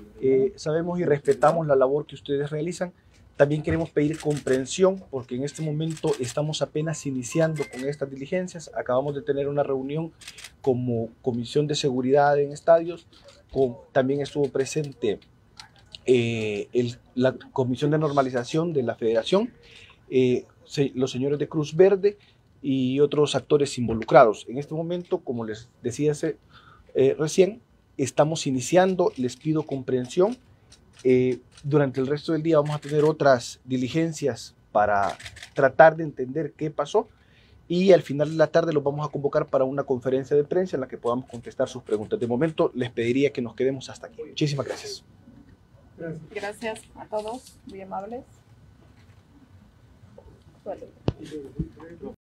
Sabemos y respetamos la labor que ustedes realizan. También queremos pedir comprensión porque en este momento estamos apenas iniciando con estas diligencias. Acabamos de tener una reunión como Comisión de Seguridad en Estadios. También estuvo presente la Comisión de Normalización de la Federación, los señores de Cruz Verde y otros actores involucrados. En este momento, como les decía recién, estamos iniciando, les pido comprensión. Durante el resto del día vamos a tener otras diligencias para tratar de entender qué pasó y al final de la tarde los vamos a convocar para una conferencia de prensa en la que podamos contestar sus preguntas. De momento les pediría que nos quedemos hasta aquí. Muchísimas gracias. Gracias a todos, muy amables.